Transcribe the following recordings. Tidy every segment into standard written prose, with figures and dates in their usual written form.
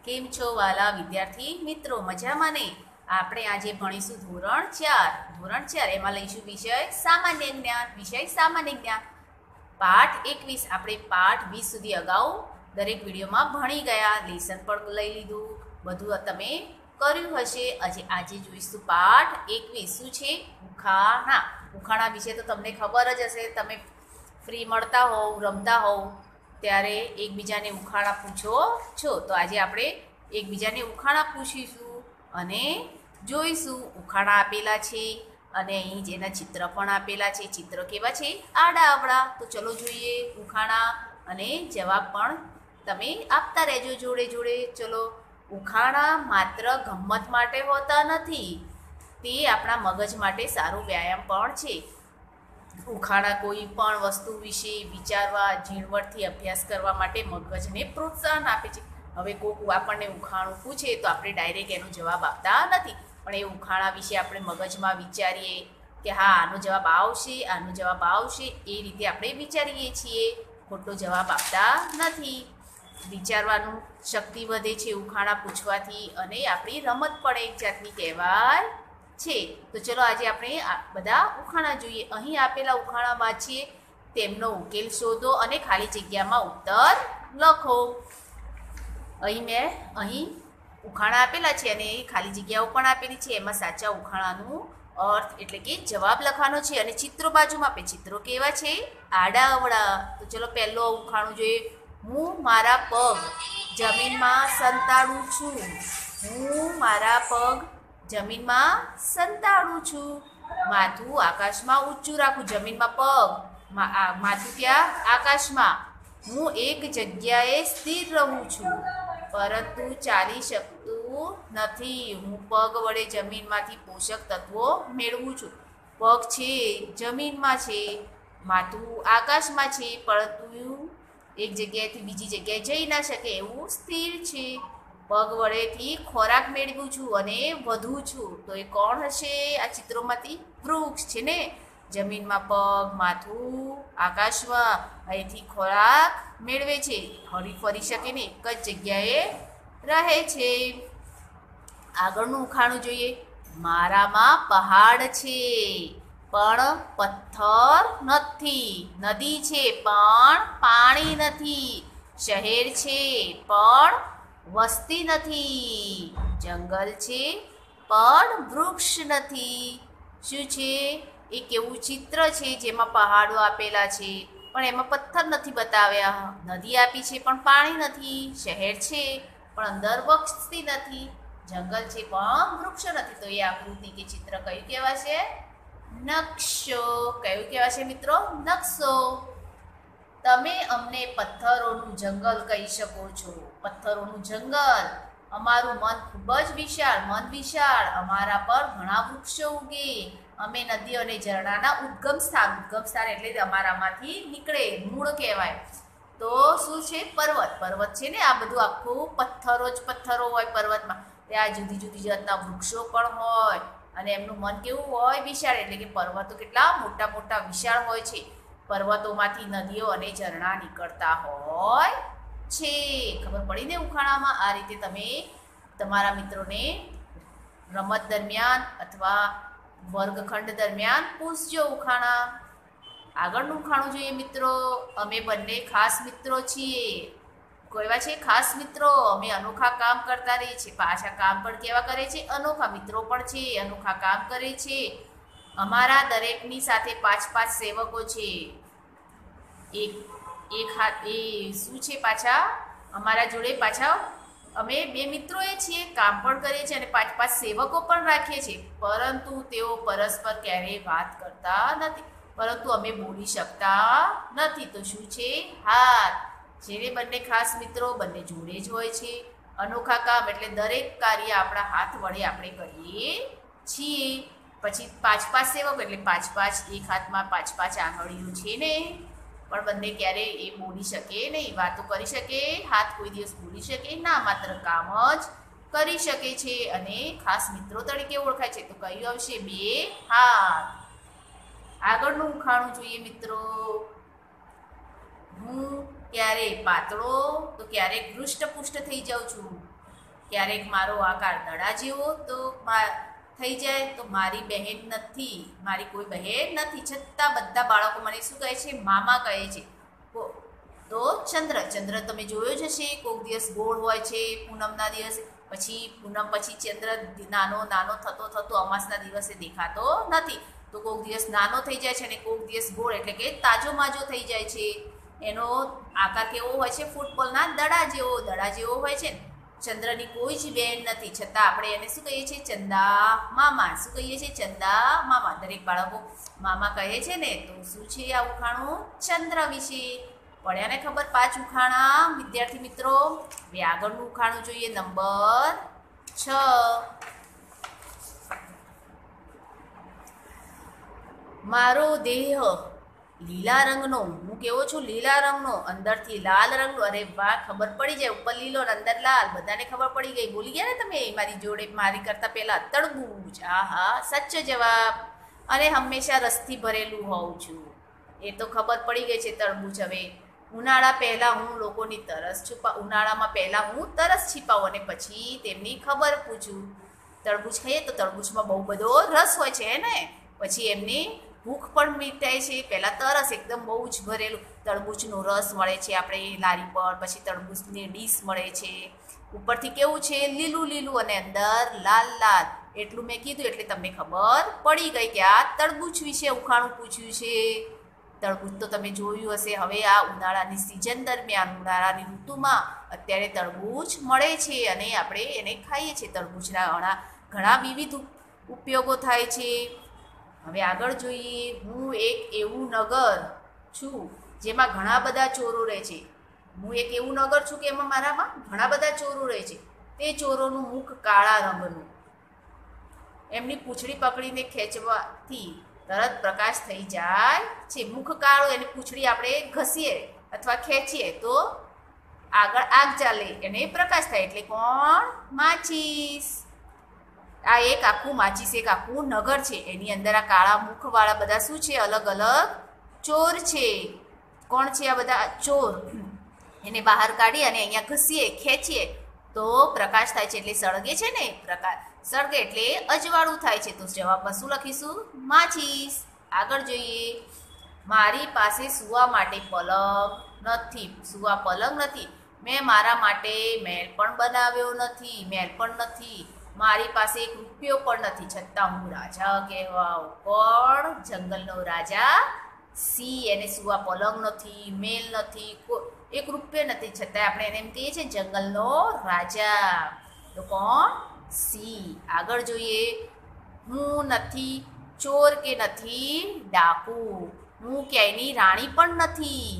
કેમ છો વાલા વિદ્યાર્થી મિત્રો? મજામાં ને? આપણે આજે ભણીશું ધોરણ ચાર એમાં લઈશું વિષય સામાન્ય જ્ઞાન. પાઠ 21. આપણે પાઠ 20 સુધી અગાઉ દરેક વિડીયોમાં ભણી ગયા, લેસન પણ લઈ લીધું, બધું તમે કર્યું હશે. આજે જોઈશું પાઠ 21. શું છે? ઉખાણા વિશે તો તમને ખબર જ હશે. તમે ફ્રી મળતા હોવ, રમતા હોવ ત્યારે એકબીજાને ઉખાણા પૂછો છો. તો આજે આપણે એકબીજાને ઉખાણા પૂછીશું અને જોઈશું. ઉખાણા આપેલા છે અને અહીં જેના ચિત્ર પણ આપેલા છે. ચિત્ર કેવા છે? આડા અવળા. તો ચલો જોઈએ ઉખાણા અને જવાબ પણ તમે આપતા રહેજો જોડે જોડે. ચલો. ઉખાણા માત્ર ગમ્મત માટે હોતા નથી, તે આપણા મગજ માટે સારો વ્યાયામ પણ છે. ઉખાણા કોઈ પણ વસ્તુ વિશે વિચારવા, ઝીણવટથી અભ્યાસ કરવા માટે મગજને પ્રોત્સાહન આપે છે. હવે કોઈ આપણને ઉખાણું પૂછે તો આપણે ડાયરેક્ટ એનો જવાબ આપતા નથી, પણ એ ઉખાણા વિશે આપણે મગજમાં વિચારીએ કે હા આનો જવાબ આવશે, એ રીતે આપણે વિચારીએ છીએ. ખોટો જવાબ આપતા નથી. વિચારવાનું શક્તિ વધે છે ઉખાણા પૂછવાથી, અને આપણી રમત પણ એક જાતની કહેવાય છે. તો ચલો આજે આપણે બધા ઉખાણા જોઈએ. અહીં આપેલા ઉખાણા વાંચીએ, તેમનો ઉકેલ શોધો અને ખાલી જગ્યામાં ઉત્તર લખો. અહીં ઉખાણા આપેલા છે અને ખાલી જગ્યાઓ પણ આપેલી છે. એમાં સાચા ઉખાણાનું અર્થ એટલે કે જવાબ લખવાનો છે. અને ચિત્રો બાજુમાં આપે. ચિત્રો કેવા છે? આડા અવળા. તો ચલો પહેલો ઉખાણું જોઈએ. હું મારા પગ જમીનમાં સંતાડું છું. માથું આકાશમાં ઊંચું રાખું. જમીનમાં પગ, માથું ક્યાં? આકાશમાં. હું એક જગ્યાએ સ્થિર રહું છું, પરંતુ ચાલી શકતું નથી. હું પગ વડે જમીનમાંથી પોષક તત્વો મેળવું છું. પગ છે જમીનમાં છે, માથું આકાશમાં છે, પરંતુ એક જગ્યાએથી બીજી જગ્યાએ જઈ ના શકે એવું સ્થિર છે. પગ વડેથી ખોરાક મેળવું છું અને વધું છું. તો એ કોણ હશે? આ ચિત્રોમાંથી વૃક્ષ છે ને. જમીનમાં પગ, માથું આકાશમાં, અહીંથી ખોરાક મેળવે છે, હરી ફરી શકે ને, એક જ જગ્યાએ રહે છે. આગળનું ઉખાણું જોઈએ. મારામાં પહાડ છે પણ પથ્થર નથી, નદી છે પણ પાણી નથી, શહેર છે પણ વસ્તી નથી, જંગલ છે પણ વૃક્ષ નથી. શું છે? એક એવું ચિત્ર છે જેમાં પહાડો આપેલા છે પણ એમાં પથ્થર નથી બતાવ્યા, નદી આપી છે પણ પાણી નથી, શહેર છે પણ અંદર વસ્તી નથી, જંગલ છે પણ વૃક્ષ નથી. તો એ આકૃતિ કે ચિત્ર કયું કહેવાશે? નકશો. કયું કહેવાશે મિત્રો? નકશો. તમે અમને પથ્થરોનું જંગલ કહી શકો છો. પથ્થરોનું જંગલ. અમારું મન ખૂબ જ વિશાળ, અમારા પર ઘણા વૃક્ષો ઉગે. અમે નદીઓ અને ઝરણાના ઉદ્ગમ સ્થાન એટલે અમારામાંથી નીકળે, મૂળ કહેવાય. તો શું છે? પર્વત છે ને. આ બધું આખું પથ્થરો હોય પર્વતમાં. ત્યાં જુદી જાતના વૃક્ષો પણ હોય અને એમનું મન કેવું હોય? વિશાળ. એટલે કે પર્વતો કેટલા મોટા વિશાળ હોય છે. પર્વતોમાંથી નદીઓ અને ઝરણા નીકળતા હોય છે. ખબર પડી ને ઉખાણામાં? આ રીતે તમે તમારા મિત્રોને રમત દરમિયાન અથવા વર્ગખંડ દરમિયાન પૂછજો ઉખાણા. આગળનું ઉખાણું જોઈએ મિત્રો. અમે બંને ખાસ મિત્રો છીએ. કેવા છે? ખાસ મિત્રો. અમે અનોખા કામ કરતા રહીએ છીએ. પાછા કામ પણ કેવા કરે છે? અનોખા. મિત્રો પણ છે, અનોખા કામ કરે છે. અમારા દરેકની સાથે 5 સેવકો છે. શું છે? પાછા અમારા જોડે પાછા અમે 2 મિત્રો છીએ, કામ પણ કરીએ છીએ અને 5 સેવકો પણ રાખીએ છીએ, પરંતુ તેઓ પરસ્પર ક્યારેય વાત કરતા નથી, પરંતુ અમે બોલી શકતા નથી. તો શું છે? હાથ. જેને બંને ખાસ મિત્રો બંને જોડે જ હોય છે. અનોખા કામ એટલે દરેક કાર્ય આપણા હાથ વડે આપણે કરીએ છીએ. પછી 5 સેવકો એટલે 5 એક હાથમાં 5 આંગળીઓ છે ને, પણ બંને ક્યારે એ બોલી શકે નહીં, વાતો કરી શકે. હાથ કોઈ દિવસ બોલી શકે ના, માત્ર કામ જ કરી શકે છે અને ખાસ મિત્રો તરીકે ઓળખાય છે. તો કયું આવશે? 2 હાથ. આગળનું ઉખાણું જોઈએ મિત્રો. હું ક્યારે પાતળો તો ક્યારેક હૃષ્ટપુષ્ટ થઈ જાઉં છું. ક્યારેક મારો આકાર દડા જેવો તો થઈ જાય તો મારી બહેન નથી, મારી કોઈ બહેન નથી, છતાં બધા બાળકો મને શું કહે છે? મામા કહે છે. તો ચંદ્ર, ચંદ્ર તમે જોયો જ હશે, કોઈક દિવસ ગોળ હોય છે પૂનમના દિવસે, પછી પૂનમ પછી ચંદ્ર નાનો નાનો થતો થતો અમાસના દિવસે દેખાતો નથી. તો કોઈક દિવસ નાનો થઈ જાય છે અને કોઈક દિવસ ગોળ એટલે કે તાજો માજો થઈ જાય છે. એનો આકાર કેવો હોય છે? ફૂટબોલના દડા જેવો હોય છે. ચંદ્રની કોઈ જ બેન નથી, છતાં આપણે એને શું કહીએ છીએ? ચંદા મામા. શું કહીએ છીએ? ચંદા મામા. દરેક બાળકો મામા કહે છે ને. તો શું છે આ ઉખાણું? ચંદ્ર વિશે. પડ્યા ને ખબર? 5 ઉખાણા વિદ્યાર્થી મિત્રો. હવે આગળનું ઉખાણું જોઈએ, નંબર 6. મારો દેહ લીલા રંગનો. હું કેવો છું? લીલા રંગનો. અંદરથી લાલ રંગનો. અરે વાહ, ખબર પડી જાય. ઉપર લીલો ને અંદર લાલ, બધાને ખબર પડી ગઈ. બોલી ગયા ને તમે મારી જોડે, મારી કરતા પહેલા. તરબૂચ. આહા, સાચો જવાબ. અને હંમેશા રસથી ભરેલું હોઉં છું, એ તો ખબર પડી ગઈ છે. તરબૂચ. હવે ઉનાળામાં પહેલા હું તરસ છીપાવું અને પછી તેમની ખબર પૂછું. તરબૂચ ખાઈએ તો તરબૂચમાં બહુ બધો રસ હોય છે ને, પછી એમની ભૂખ પણ મીટાય છે. પહેલાં તરસ એકદમ બહુ જ ભરેલું તરબૂચનો રસ મળે છે આપણે લારી પર, પછી તરબૂચની ડીશ મળે છે. ઉપરથી કેવું છે? લીલું લીલું અને અંદર લાલ લાલ. એટલું મેં કીધું એટલે તમને ખબર પડી ગઈ કે આ તરબૂચ વિશે ઉખાણું પૂછ્યું છે. તરબૂચ તો તમે જોયું હશે. હવે આ ઉનાળાની સિઝન દરમિયાન, ઉનાળાની ઋતુમાં અત્યારે તરબૂચ મળે છે અને આપણે એને ખાઈએ છીએ. તરબૂચના ઘણા વિવિધ ઉપયોગો થાય છે. હવે આગળ જોઈએ. હું એક એવું નગર છું જેમાં ઘણા બધા ચોરો રહે છે. હું એક એવું નગર છું કે એમાં મારામાં ઘણા બધા ચોરો રહે છે. તે ચોરોનું મુખ કાળા રંગનું. એમની પૂંછડી પકડીને ખેંચવાથી તરત પ્રકાશ થઈ જાય છે. મુખ કાળું, એની પૂંછડી આપણે ઘસીએ અથવા ખેંચીએ તો આગળ આગ ચાલે, એને પ્રકાશ થાય. એટલે કોણ? માચીસ. આ એક આખું માચીસ, એક આખું નગર છે. એની અંદર આ કાળા મુખવાળા બધા શું છે? અલગ અલગ ચોર છે. કોણ છે આ બધા ચોર? એને બહાર કાઢી અને અહીંયા ઘસીએ, ખેંચીએ તો પ્રકાશ થાય છે, એટલે સળગે છે ને. પ્રકાશ સળગે એટલે અજવાળું થાય છે. તો જવાબમાં શું લખીશું? માચીસ. આગળ જોઈએ. મારી પાસે સૂવા માટે પલંગ નથી. મેં મારા માટે મહેલ પણ બનાવ્યો નથી. મારી પાસે એક રૂપિયો પણ નથી, છતાં હું રાજા કહેવાઉં. કોણ? જંગલનો રાજા સિંહ. એને સૂવા પલંગ નથી, મહેલ નથી, એક રૂપિયો નથી, છતાં આપણે એને એમ કહીએ છીએ જંગલનો રાજા. તો કોણ? સિંહ. આગળ જોઈએ. હું નથી ચોર કે નથી ડાકુ. હું ક્યાંયની રાણી પણ નથી.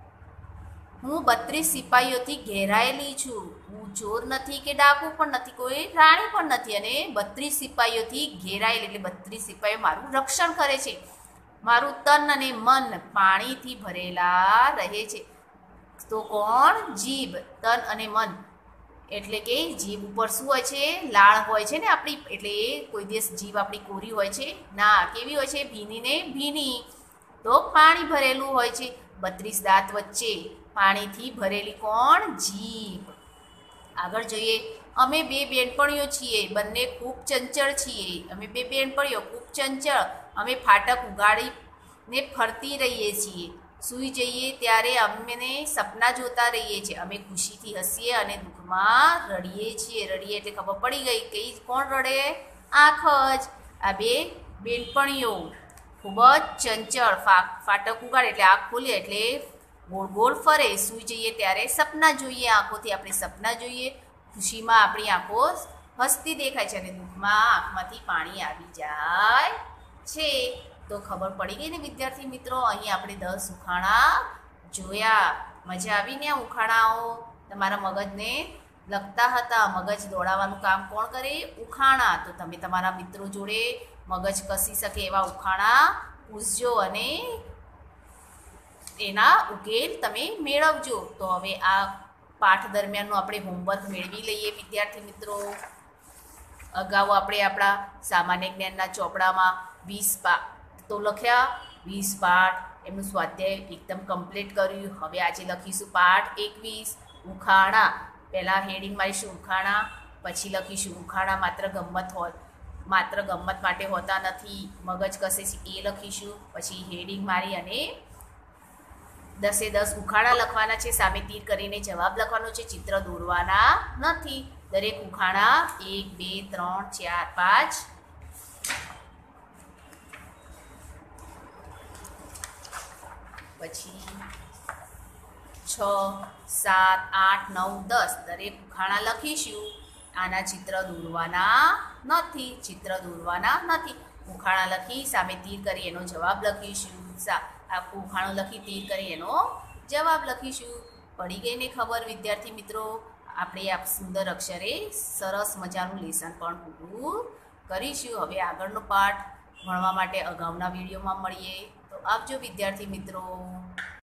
હું 32 સિપાહીઓથી ઘેરાયેલી છું. હું ચોર નથી કે ડાકુ પણ નથી, કોઈ રાણી પણ નથી, અને 32 સિપાહીઓથી ઘેરાયેલી, એટલે 32 સિપાહીઓ મારું રક્ષણ કરે છે. મારું તન અને મન પાણીથી ભરેલા રહે છે. તો કોણ? જીભ. તન અને મન એટલે કે જીભ ઉપર શું હોય છે? લાળ હોય છે ને આપણી, એટલે કોઈ દિવસ જીભ આપણી કોરી હોય છે ના. કેવી હોય છે? ભીની ને ભીની. તો પાણી ભરેલું હોય છે. 32 દાંત વચ્ચે પાણીથી ભરેલી કોણ? જીભ. આગળ જોઈએ. અમે 2 બેનપણીઓ છીએ, બંને ખૂબ ચંચળ છીએ. અમે 2 બેનપણીઓ ખૂબ ચંચળ. અમે ફાટક ઉગાડીને ફરતી રહીએ છીએ. સૂઈ જઈએ ત્યારે અમને સપના જોતા રહીએ છીએ. અમે ખુશીથી હસીએ અને દુઃખમાં રડીએ છીએ. રડીએ એટલે ખબર પડી ગઈ કે કોણ રડે? આંખ જ. આ 2 બેનપણીઓ ખૂબ જ ચંચળ. ફાટક ઉગાડે એટલે આંખ ખોલે એટલે ગોળ ગોળ ફરે. સૂઈ જઈએ ત્યારે સપના જોઈએ. આંખોથી આપણે સપના જોઈએ. ખુશીમાં આપણી આંખો હસતી દેખાય છે અને દુઃખમાં આંખમાંથી પાણી આવી જાય છે. તો ખબર પડી ગઈ ને વિદ્યાર્થી મિત્રો? અહીં આપણે 10 ઉખાણા જોયા. મજા આવીને આ ઉખાણાઓ તમારા મગજને લગતા હતા. મગજ દોડાવવાનું કામ કોણ કરે? ઉખાણા. તો તમે તમારા મિત્રો જોડે મગજ કસી શકે એવા ઉખાણા પૂછજો અને એના ઉકેલ તમે મેળવજો. તો હવે આ પાઠ દરમિયાનનું આપણે હોમવર્ક મેળવી લઈએ વિદ્યાર્થી મિત્રો. અગાઉ આપણે આપણા સામાન્ય જ્ઞાનના ચોપડામાં 20 પાઠ તો લખ્યા, 20 પાઠ એમનું સ્વાધ્યાય એકદમ કમ્પ્લીટ કર્યું. હવે આજે લખીશું પાઠ 21 ઉખાણા. પહેલાં હેડિંગ મારીશું ઉખાણા. પછી લખીશું ઉખાણા માત્ર ગમ્મત માટે હોતા નથી, મગજ કસે છે એ લખીશું. પછી હેડિંગ મારી અને 10 એ 10 ઉખાણા લખવાના છે, સામે તીર કરીને જવાબ લખવાનો છે, ચિત્ર દોરવાના નથી. દરેક ઉખાણા 1 2 3 4 5 પછી 6 7 8 9 10 દરેક ઉખાણા લખીશું. આના ચિત્ર દોરવાના નથી. ઉખાણા લખી સામે તીર કરી એનો જવાબ લખીશું. આખું ઉખાણું લખી તીર કરી એનો જવાબ લખીશું. પડી ગઈ ને ખબર વિદ્યાર્થી મિત્રો? આપણે આ સુંદર અક્ષરે સરસ મજાનું લેસન પણ પૂરું કરીશું. હવે આગળનો પાઠ ભણવા માટે અગાઉના વિડીયોમાં મળીએ. તો આવજો વિદ્યાર્થી મિત્રો.